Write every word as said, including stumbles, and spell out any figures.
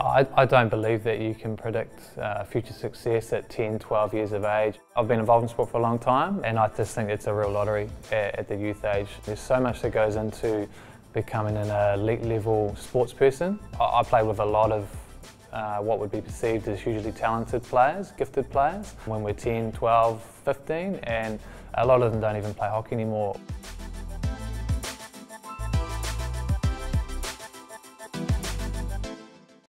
I, I don't believe that you can predict uh, future success at ten, twelve years of age. I've been involved in sport for a long time and I just think it's a real lottery at, at the youth age. There's so much that goes into becoming an elite level sports person. I, I play with a lot of uh, what would be perceived as hugely talented players, gifted players, when we're ten, twelve, fifteen, and a lot of them don't even play hockey anymore.